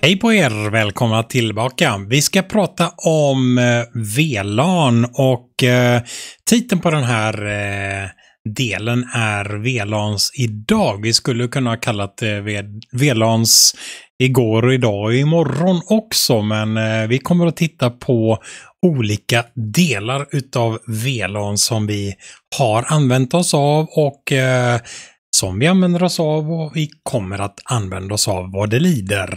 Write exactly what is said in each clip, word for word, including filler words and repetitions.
Hej på er, välkomna tillbaka. Vi ska prata om eh, V LAN och eh, titeln på den här eh, delen är V LANs idag. Vi skulle kunna ha kallat det eh, V LANs igår och idag och imorgon också, men eh, vi kommer att titta på olika delar utav V LAN som vi har använt oss av och eh, som vi använder oss av och vi kommer att använda oss av vad det lider.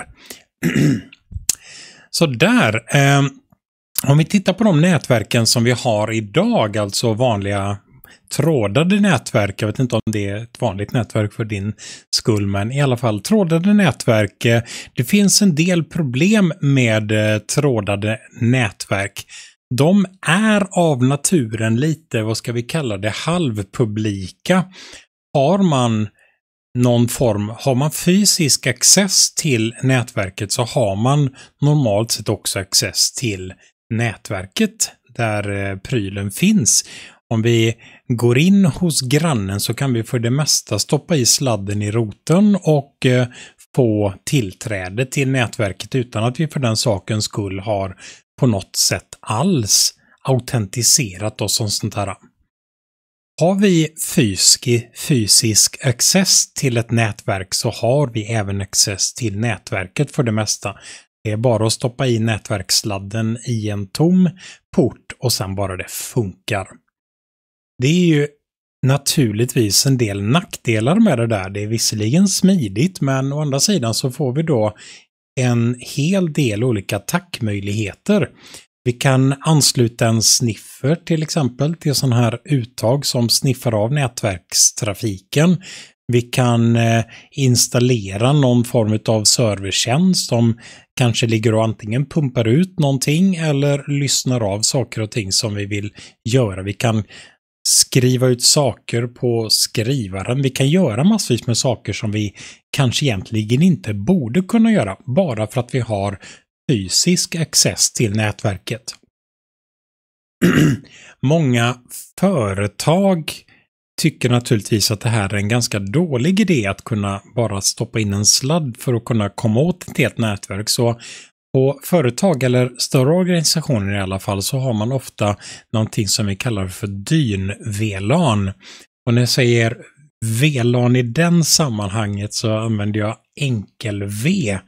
Så där, eh, om vi tittar på de nätverken som vi har idag, alltså vanliga trådade nätverk, jag vet inte om det är ett vanligt nätverk för din skull, men i alla fall trådade nätverk. Eh, det finns en del problem med eh, trådade nätverk. De är av naturen lite, vad ska vi kalla det, halvpublika. Har man någon form, har man fysisk access till nätverket så har man normalt sett också access till nätverket där eh, prylen finns. Om vi går in hos grannen så kan vi för det mesta stoppa i sladden i roten och eh, få tillträde till nätverket utan att vi för den sakens skull har på något sätt alls autentiserat oss som sånt här. Har vi fysisk, fysisk access till ett nätverk så har vi även access till nätverket för det mesta. Det är bara att stoppa i nätverkssladden i en tom port och sen bara det funkar. Det är ju naturligtvis en del nackdelar med det där. Det är visserligen smidigt, men å andra sidan så får vi då en hel del olika attackmöjligheter. Vi kan ansluta en sniffer till exempel till sån här uttag som sniffar av nätverkstrafiken. Vi kan eh, installera någon form av servertjänst som kanske ligger och antingen pumpar ut någonting eller lyssnar av saker och ting som vi vill göra. Vi kan skriva ut saker på skrivaren. Vi kan göra massvis med saker som vi kanske egentligen inte borde kunna göra bara för att vi har fysisk access till nätverket. Många företag tycker naturligtvis att det här är en ganska dålig idé att kunna bara stoppa in en sladd för att kunna komma åt ett helt nätverk. Så på företag eller större organisationer i alla fall så har man ofta någonting som vi kallar för dyn-V LAN. Och när jag säger V LAN i den sammanhanget så använder jag enkel-V.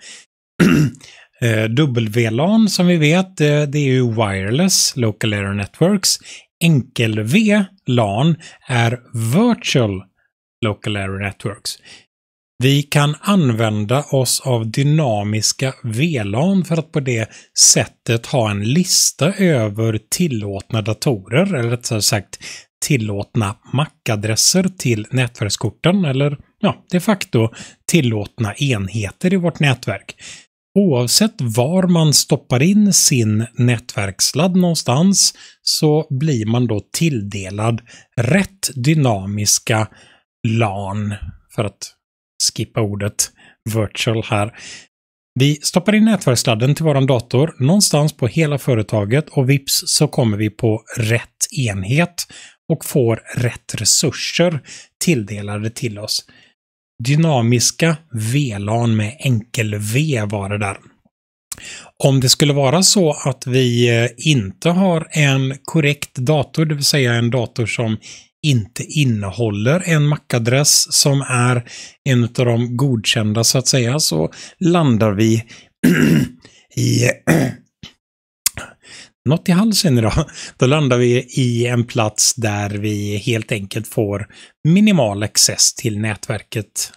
W LAN som vi vet, det är ju Wireless Local Area Networks. Enkel-V LAN är Virtual Local Area Networks. Vi kan använda oss av dynamiska V LAN för att på det sättet ha en lista över tillåtna datorer, eller rättare sagt tillåtna M A C-adresser till nätverkskorten, eller ja, de facto tillåtna enheter i vårt nätverk. Oavsett var man stoppar in sin nätverksladd någonstans så blir man då tilldelad rätt dynamiska LAN, för att skippa ordet virtual här. Vi stoppar in nätverkssladden till våran dator någonstans på hela företaget och vips så kommer vi på rätt enhet och får rätt resurser tilldelade till oss. Dynamiska V LAN med enkel-V var det där. Om det skulle vara så att vi inte har en korrekt dator, det vill säga en dator som inte innehåller en M A C-adress som är en av de godkända så att säga, så landar vi i något i halsen idag. Då landar vi i en plats där vi helt enkelt får minimal access till nätverket.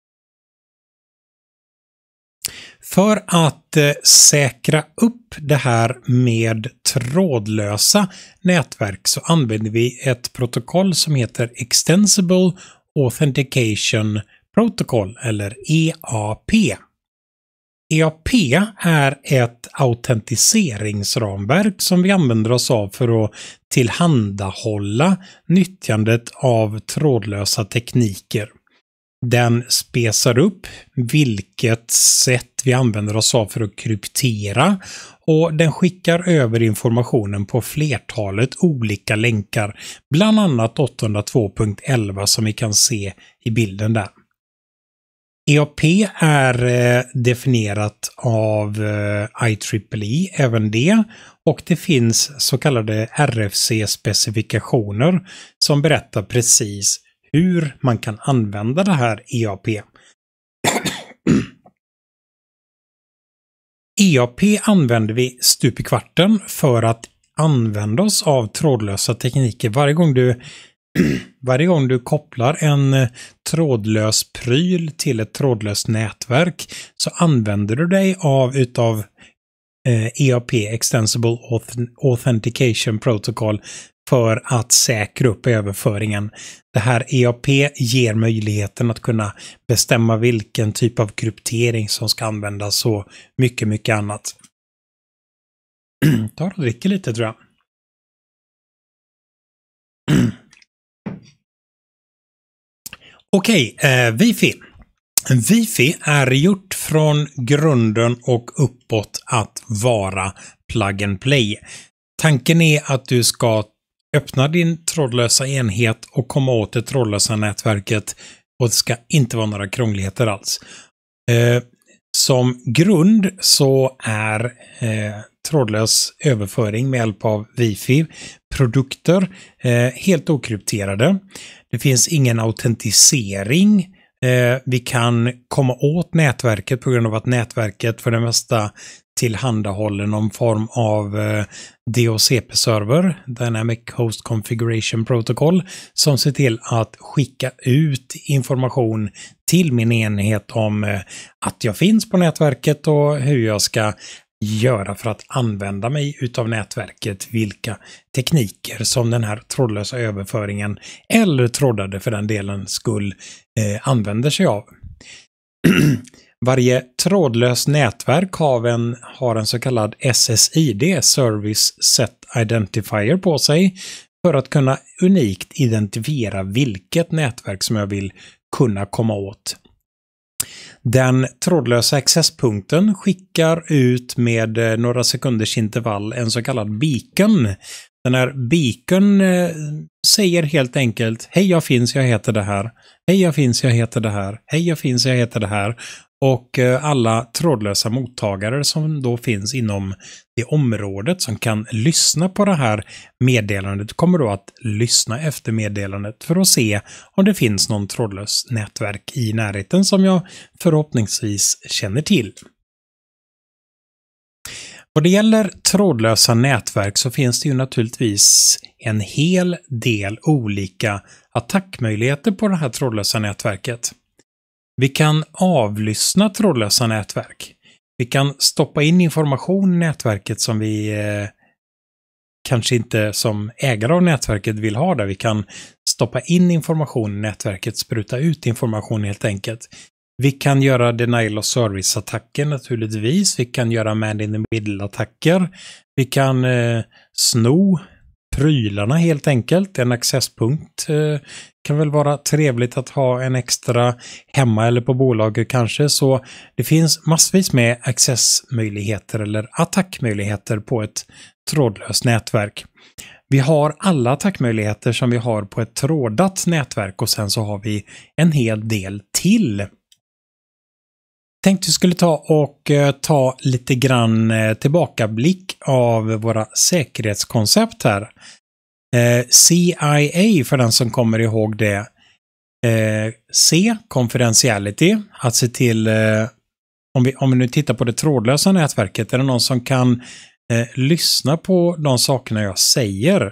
För att eh, säkra upp det här med trådlösa nätverk så använder vi ett protokoll som heter Extensible Authentication Protocol, eller E A P. E A P är ett autentiseringsramverk som vi använder oss av för att tillhandahålla nyttjandet av trådlösa tekniker. Den spesar upp vilket sätt vi använder oss av för att kryptera och den skickar över informationen på flertalet olika länkar, bland annat åttahundratvå punkt elva som vi kan se i bilden där. E A P är eh, definierat av eh, I triple E, även det, och det finns så kallade R F C-specifikationer som berättar precis hur man kan använda det här E A P. E A P använder vi stup i kvarten för att använda oss av trådlösa tekniker. Varje gång du, varje gång du kopplar en trådlös pryl till ett trådlöst nätverk så använder du dig av utav eh, E A P, Extensible Authentication Protocol, för att säkra upp överföringen. Det här E A P ger möjligheten att kunna bestämma vilken typ av kryptering som ska användas och mycket, mycket annat. Ta och dricka lite, tror jag. Okej, eh, Wi-Fi. Wi-Fi är gjort från grunden och uppåt att vara plug and play. Tanken är att du ska öppna din trådlösa enhet och komma åt det trådlösa nätverket, och det ska inte vara några krångligheter alls. Eh, som grund så är eh, trådlös överföring med hjälp av Wi-Fi produkter eh, helt okrypterade. Det finns ingen autentisering. Eh, vi kan komma åt nätverket på grund av att nätverket för det mesta tillhandahåller någon form av eh, D H C P-server, Dynamic Host Configuration Protocol, som ser till att skicka ut information till min enhet om eh, att jag finns på nätverket och hur jag ska göra för att använda mig utav nätverket, vilka tekniker som den här trådlösa överföringen eller trådade för den delen skulle eh, använder sig av. Varje trådlös nätverk har en, har en så kallad S S I D, Service Set Identifier, på sig för att kunna unikt identifiera vilket nätverk som jag vill kunna komma åt. Den trådlösa accesspunkten skickar ut med några sekunders intervall en så kallad beacon. Den här beacon eh, säger helt enkelt: hej, jag finns, jag heter det här. Hej, jag finns, jag heter det här. Hej, jag finns, jag heter det här. Och eh, alla trådlösa mottagare som då finns inom det området som kan lyssna på det här meddelandet kommer då att lyssna efter meddelandet för att se om det finns någon trådlös nätverk i närheten som jag förhoppningsvis känner till. Vad det gäller trådlösa nätverk så finns det ju naturligtvis en hel del olika attackmöjligheter på det här trådlösa nätverket. Vi kan avlyssna trådlösa nätverk. Vi kan stoppa in information i nätverket som vi eh, kanske inte som ägare av nätverket vill ha där. Vi kan stoppa in information i nätverket, spruta ut information helt enkelt. Vi kan göra denial of service-attacker naturligtvis. Vi kan göra man in the middle-attacker. Vi kan eh, sno prylarna helt enkelt. En accesspunkt eh, kan väl vara trevligt att ha en extra hemma eller på bolaget kanske. Så det finns massvis med accessmöjligheter eller attackmöjligheter på ett trådlöst nätverk. Vi har alla attackmöjligheter som vi har på ett trådat nätverk, och sen så har vi en hel del till. Tänkte vi skulle ta och eh, ta lite grann eh, tillbakablick av våra säkerhetskoncept här. Eh, C I A, för den som kommer ihåg det. Eh, C, confidentiality, att se till, eh, om, vi, om vi nu tittar på det trådlösa nätverket, är det någon som kan eh, lyssna på de sakerna jag säger.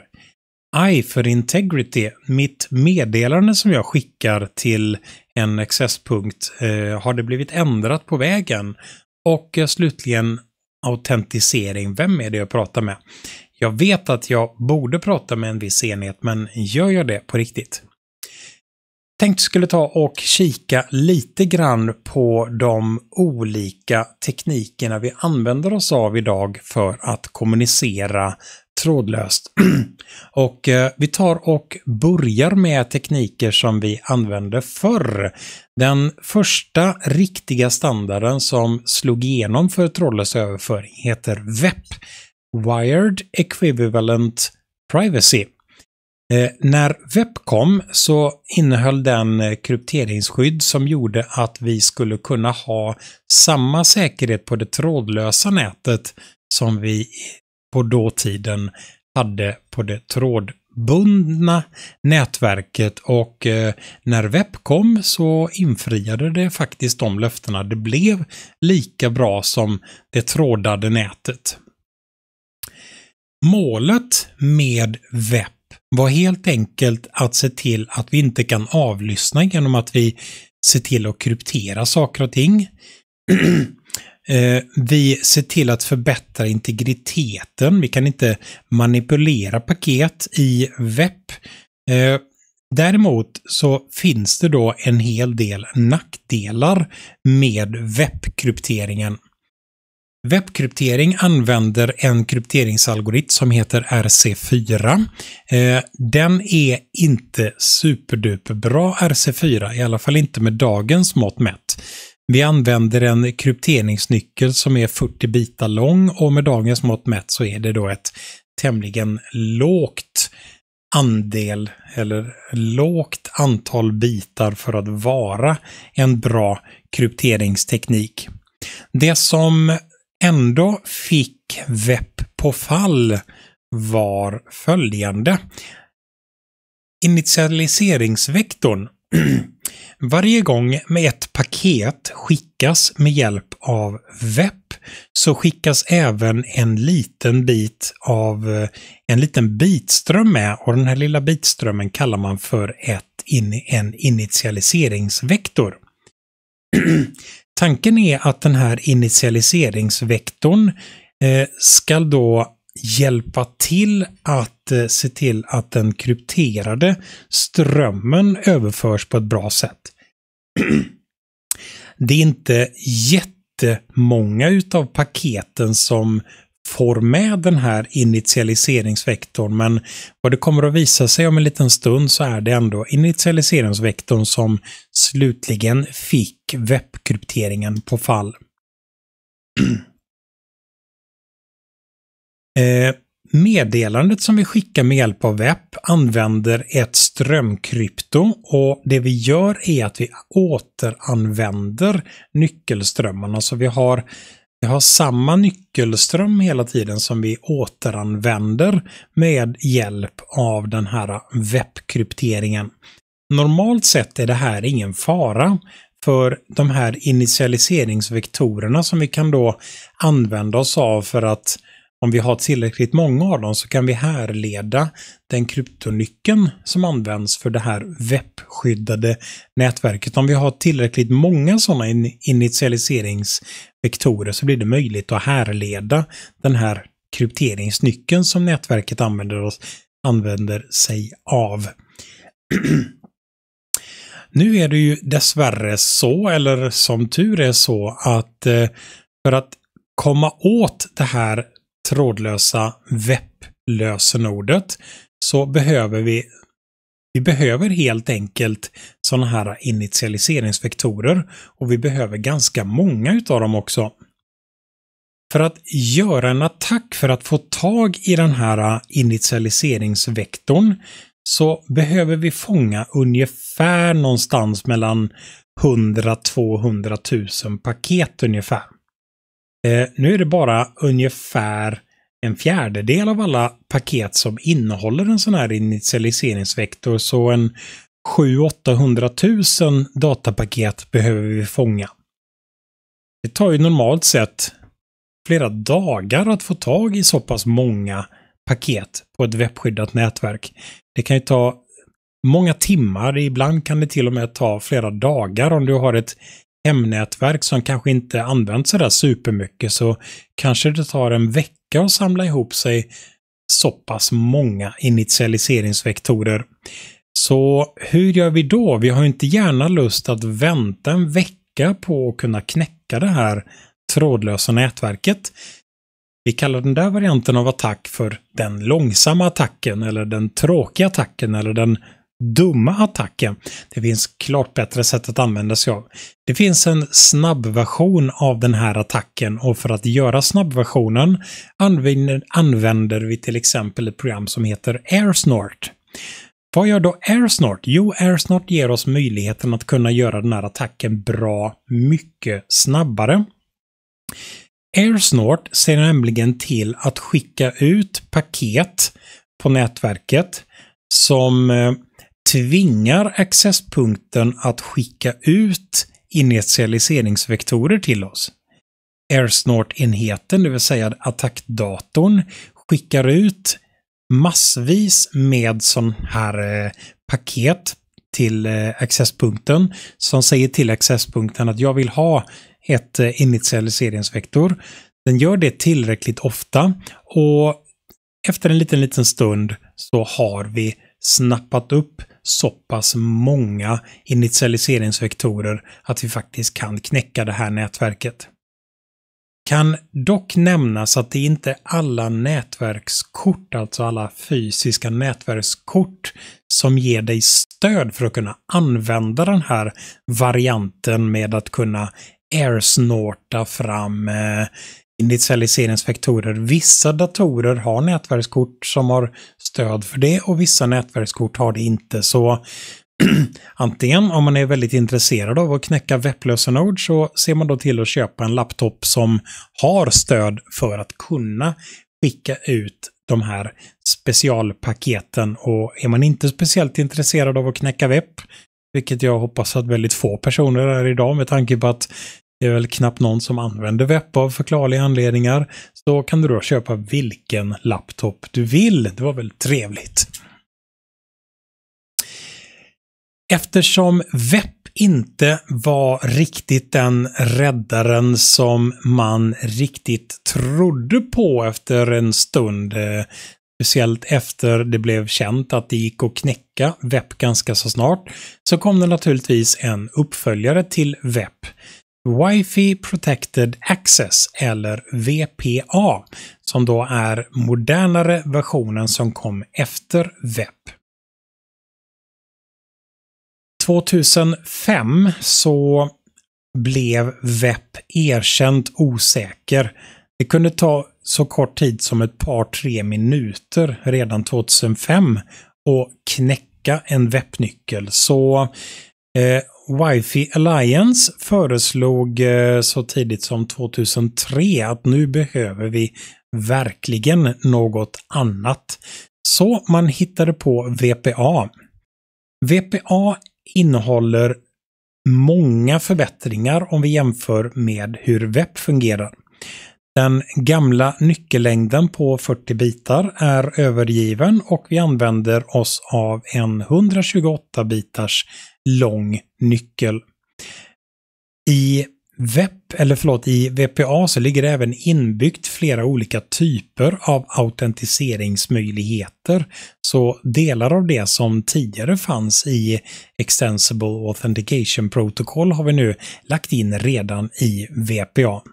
I för integrity, mitt meddelande som jag skickar till en accesspunkt, eh, har det blivit ändrat på vägen? Och eh, slutligen autentisering, vem är det jag pratar med? Jag vet att jag borde prata med en viss enhet, men gör jag det på riktigt? Tänkte skulle ta och kika lite grann på de olika teknikerna vi använder oss av idag för att kommunicera trådlöst. Och eh, vi tar och börjar med tekniker som vi använde förr. Den första riktiga standarden som slog igenom för trådlös överföring heter W E P, Wired Equivalent Privacy. Eh, när webb kom så innehöll den krypteringsskydd som gjorde att vi skulle kunna ha samma säkerhet på det trådlösa nätet som vi på dåtiden hade på det trådbundna nätverket, och eh, när webb kom så infriade det faktiskt de löftena. Det blev lika bra som det trådade nätet. Målet med webb var helt enkelt att se till att vi inte kan avlyssna genom att vi ser till att kryptera saker och ting. Vi ser till att förbättra integriteten. Vi kan inte manipulera paket i webb. Däremot så finns det då en hel del nackdelar med webbkrypteringen. Webbkryptering använder en krypteringsalgoritm som heter R C fyra. Den är inte superduperbra R C fyra, i alla fall inte med dagens mått mätt. Vi använder en krypteringsnyckel som är fyrtio bitar lång, och med dagens mått mätt så är det då ett tämligen lågt andel eller lågt antal bitar för att vara en bra krypteringsteknik. Det som ändå fick webb på fall var följande. Initialiseringsvektorn. Varje gång med ett paket skickas med hjälp av webb så skickas även en liten bit av en liten bitström med, och den här lilla bitströmmen kallar man för ett in, en initialiseringsvektor. Tanken är att den här initialiseringsvektorn eh, ska då hjälpa till att eh, se till att den krypterade strömmen överförs på ett bra sätt. Det är inte jättemånga utav paketen som får med den här initialiseringsvektorn, men vad det kommer att visa sig om en liten stund så är det ändå initialiseringsvektorn som slutligen fick webbkrypteringen på fall. eh, meddelandet som vi skickar med hjälp av webb använder ett strömkrypto, och det vi gör är att vi återanvänder nyckelströmmarna. Så vi har Vi har samma nyckelström hela tiden som vi återanvänder med hjälp av den här webbkrypteringen. Normalt sett är det här ingen fara, för de här initialiseringsvektorerna som vi kan då använda oss av, för att om vi har tillräckligt många av dem så kan vi härleda den kryptonyckeln som används för det här webbskyddade nätverket. Om vi har tillräckligt många sådana in- initialiseringsvektorer så blir det möjligt att härleda den här krypteringsnyckeln som nätverket använder, oss, använder sig av. Nu är det ju dessvärre så, eller som tur är så, att för att komma åt det här trådlösa webblösenordet så behöver vi vi behöver helt enkelt sådana här initialiseringsvektorer, och vi behöver ganska många utav dem också. För att göra en attack för att få tag i den här initialiseringsvektorn så behöver vi fånga ungefär någonstans mellan hundra till tvåhundratusen paket ungefär. Eh, nu är det bara ungefär en fjärdedel av alla paket som innehåller en sån här initialiseringsvektor, så en sju till åttahundratusen datapaket behöver vi fånga. Det tar ju normalt sett flera dagar att få tag i så pass många paket på ett webbskyddat nätverk. Det kan ju ta många timmar, ibland kan det till och med ta flera dagar. Om du har ett hemnätverk som kanske inte används så där supermycket, så kanske det tar en vecka att samla ihop sig så pass många initialiseringsvektorer. Så hur gör vi då? Vi har ju inte gärna lust att vänta en vecka på att kunna knäcka det här trådlösa nätverket. Vi kallar den där varianten av attack för den långsamma attacken, eller den tråkiga attacken, eller den dumma attacken. Det finns klart bättre sätt att använda sig av. Det finns en snabb version av den här attacken, och för att göra snabbversionen använder, använder vi till exempel ett program som heter AirSnort. Vad gör då AirSnort? Jo, AirSnort ger oss möjligheten att kunna göra den här attacken bra mycket snabbare. AirSnort ser nämligen till att skicka ut paket på nätverket som eh, tvingar accesspunkten att skicka ut initialiseringsvektorer till oss. AirSnort-enheten, det vill säga attackdatorn, skickar ut massvis med sån här eh, paket till eh, accesspunkten som säger till accesspunkten att jag vill ha ett eh, initialiseringsvektor. Den gör det tillräckligt ofta och efter en liten liten stund så har vi snappat upp så pass många initialiseringsvektorer att vi faktiskt kan knäcka det här nätverket. Kan dock nämnas att det inte är alla nätverkskort, alltså alla fysiska nätverkskort, som ger dig stöd för att kunna använda den här varianten med att kunna airsnorta fram eh, initialiseringsvektorer. Vissa datorer har nätverkskort som har stöd för det och vissa nätverkskort har det inte. Så antingen om man är väldigt intresserad av att knäcka webblösenord så ser man då till att köpa en laptop som har stöd för att kunna skicka ut de här specialpaketen. Och är man inte speciellt intresserad av att knäcka webb, vilket jag hoppas att väldigt få personer är idag med tanke på att det är väl knappt någon som använder webb av förklarliga anledningar, så kan du då köpa vilken laptop du vill. Det var väl trevligt. Eftersom webb inte var riktigt den räddaren som man riktigt trodde på efter en stund, eh, speciellt efter det blev känt att det gick att knäcka webb ganska så snart, så kom det naturligtvis en uppföljare till webb. Wi-Fi Protected Access, eller V P A, som då är modernare versionen som kom efter webb. tjugohundrafem så blev webb erkänt osäker. Det kunde ta så kort tid som ett par tre minuter redan tjugohundrafem och knäcka en webbnyckel. Så eh, Wi-Fi Alliance föreslog eh, så tidigt som tjugohundratre att nu behöver vi verkligen något annat. Så man hittade på V P A. V P A innehåller många förbättringar om vi jämför med hur webb fungerar. Den gamla nyckellängden på fyrtio bitar är övergiven och vi använder oss av en etthundratjugoåtta bitars lång nyckel. I webb, eller förlåt, i V P A så ligger det även inbyggt flera olika typer av autentiseringsmöjligheter. Så delar av det som tidigare fanns i Extensible Authentication Protocol har vi nu lagt in redan i V P A.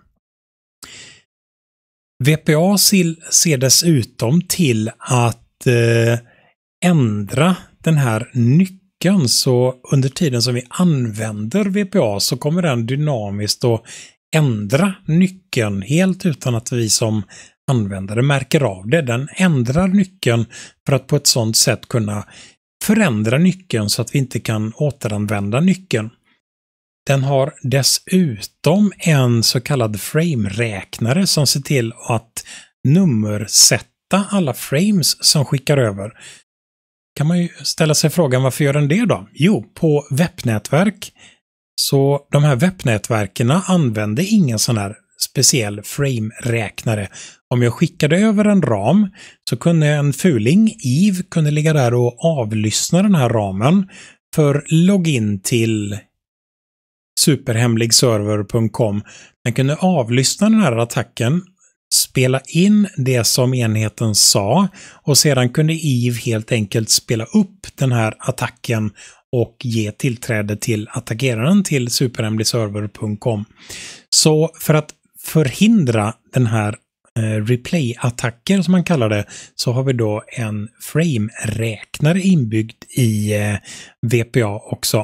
V P A ser dessutom till att eh, ändra den här nyckeln, så under tiden som vi använder V P A så kommer den dynamiskt att ändra nyckeln helt utan att vi som användare märker av det. Den ändrar nyckeln för att på ett sådant sätt kunna förändra nyckeln så att vi inte kan återanvända nyckeln. Den har dessutom en så kallad frame-räknare som ser till att nummersätta alla frames som skickar över. Kan man ju ställa sig frågan, varför gör den det då? Jo, på webbnätverk så de här webbnätverken använder ingen sån här speciell frame-räknare. Om jag skickade över en ram så kunde en fuling, Eve, kunde ligga där och avlyssna den här ramen för login till superhemligserver punkt com. Den kunde avlyssna den här attacken, spela in det som enheten sa och sedan kunde Eve helt enkelt spela upp den här attacken och ge tillträde till attackeraren till superhemligserver punkt com. Så för att förhindra den här eh, replay-attacker som man kallar det, så har vi då en frame-räknare inbyggd i eh, V P A också.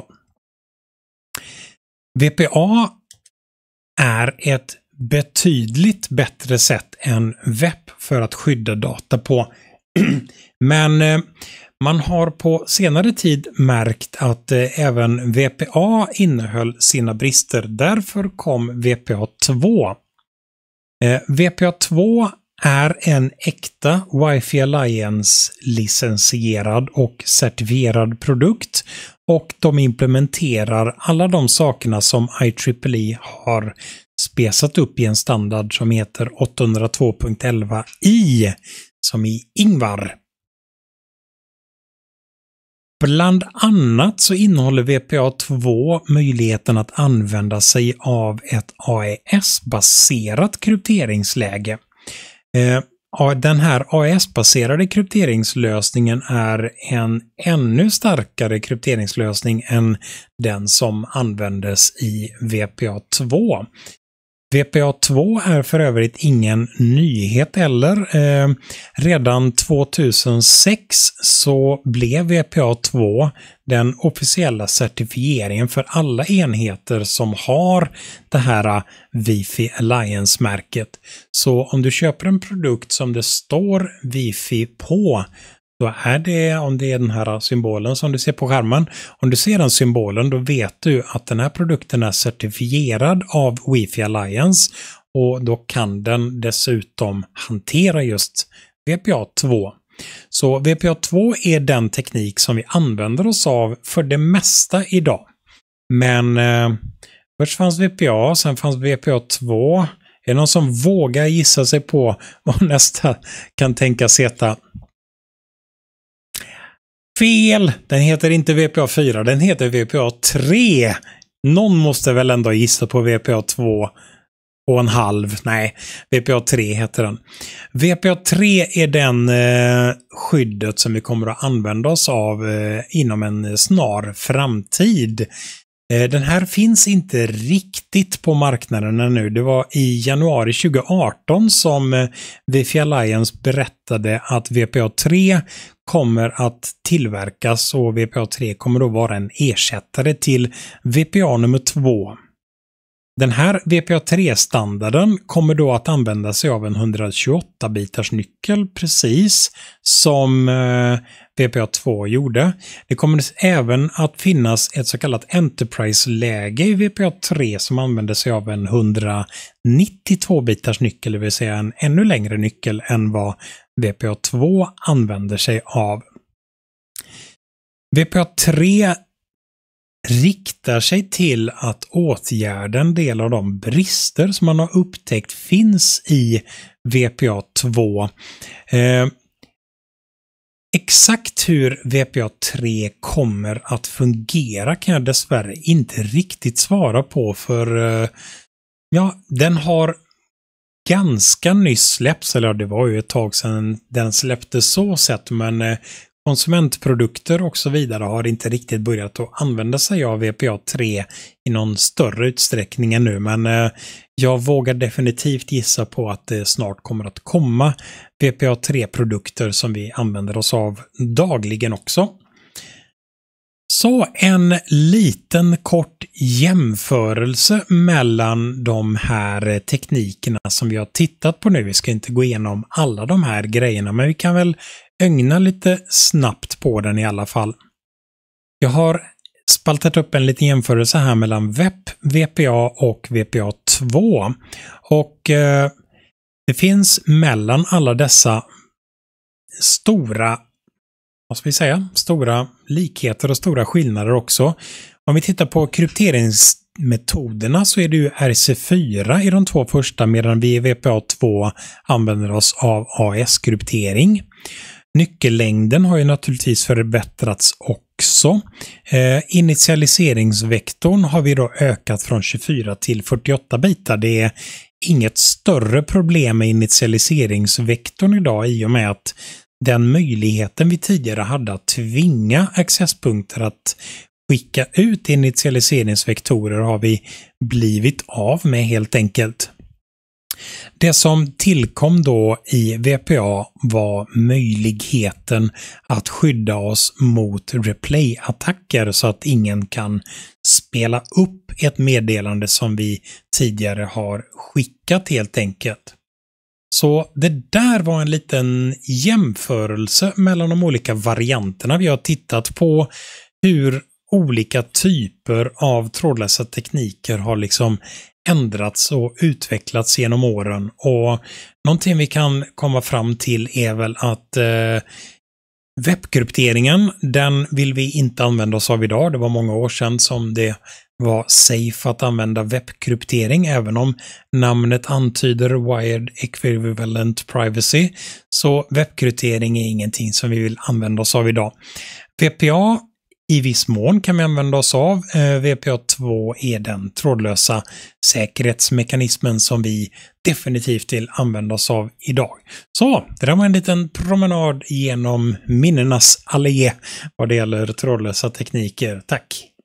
V P A är ett betydligt bättre sätt än webb för att skydda data på. Men eh, man har på senare tid märkt att eh, även V P A innehöll sina brister. Därför kom V P A två. Eh, V P A två är en äkta Wi-Fi Alliance-licensierad och certifierad produkt, och de implementerar alla de sakerna som I triple E har spesat upp i en standard som heter åttahundratvå punkt elva i, som i Ingvar. Bland annat så innehåller V P A två möjligheten att använda sig av ett A E S-baserat krypteringsläge. Eh, den här A E S-baserade krypteringslösningen är en ännu starkare krypteringslösning än den som användes i V P A två. V P A två är för övrigt ingen nyhet heller. Eh, redan tvåtusensex så blev V P A två den officiella certifieringen för alla enheter som har det här Wi-Fi Alliance-märket. Så om du köper en produkt som det står Wi-Fi på, då är det, om det är den här symbolen som du ser på skärmen, om du ser den symbolen, då vet du att den här produkten är certifierad av Wi-Fi Alliance, och då kan den dessutom hantera just V P A två. Så V P A två är den teknik som vi använder oss av för det mesta idag. Men eh, först fanns V P A, sen fanns V P A två. Är det någon som vågar gissa sig på vad nästa kan tänkas heta? Fel! Den heter inte V P A fyra, den heter V P A tre. Någon måste väl ändå gissa på V P A två och en halv. Nej, V P A tre heter den. V P A tre är den eh, skyddet som vi kommer att använda oss av eh, inom en snar framtid. Eh, den här finns inte riktigt på marknaden ännu. Det var i januari tjugoarton som eh, Wi-Fi Alliance berättade att V P A tre kommer att tillverkas, och V P A tre kommer då vara en ersättare till V P A nummer två. Den här V P A tre-standarden kommer då att använda sig av en etthundratjugoåtta bitars nyckel, precis som eh, V P A två gjorde. Det kommer även att finnas ett så kallat Enterprise-läge i V P A tre som använder sig av en etthundranittiotvå bitars nyckel, det vill säga en ännu längre nyckel än vad V P A två använder sig av. V P A tre riktar sig till att åtgärda en del av de brister som man har upptäckt finns i V P A två. Eh, exakt hur V P A tre kommer att fungera kan jag dessvärre inte riktigt svara på, för eh, ja, den har ganska nyss släppts, eller det var ju ett tag sedan den släpptes så sett, men eh, konsumentprodukter och så vidare har inte riktigt börjat att använda sig av V P A tre i någon större utsträckning än nu, men eh, jag vågar definitivt gissa på att det snart kommer att komma V P A tre-produkter som vi använder oss av dagligen också. Så en liten kort jämförelse mellan de här teknikerna som vi har tittat på nu. Vi ska inte gå igenom alla de här grejerna, men vi kan väl ögna lite snabbt på den i alla fall. Jag har spaltat upp en liten jämförelse här mellan V E P, V P A och V P A två. Och eh, det finns mellan alla dessa stora, vad ska vi säga, stora likheter och stora skillnader också. Om vi tittar på krypteringsmetoderna så är det ju R C fyra i de två första, medan vi i V P A två använder oss av A E S-kryptering. Nyckellängden har ju naturligtvis förbättrats också. Eh, initialiseringsvektorn har vi då ökat från tjugofyra till fyrtioåtta bitar. Det är inget större problem med initialiseringsvektorn idag, i och med att den möjligheten vi tidigare hade att tvinga accesspunkter att skicka ut initialiseringsvektorer har vi blivit av med helt enkelt. Det som tillkom då i V P A var möjligheten att skydda oss mot replay-attacker så att ingen kan spela upp ett meddelande som vi tidigare har skickat helt enkelt. Så det där var en liten jämförelse mellan de olika varianterna. Vi har tittat på hur olika typer av trådlösa tekniker har liksom ändrats och utvecklats genom åren. Och någonting vi kan komma fram till är väl att eh, webbkrypteringen, den vill vi inte använda oss av idag. Det var många år sedan som det var safe att använda webbkryptering, även om namnet antyder Wired Equivalent Privacy. Så webbkryptering är ingenting som vi vill använda oss av idag. V P A i viss mån kan vi använda oss av. V P A två är den trådlösa säkerhetsmekanismen som vi definitivt vill använda oss av idag. Så, det där var en liten promenad genom minnenas allé vad det gäller trådlösa tekniker. Tack!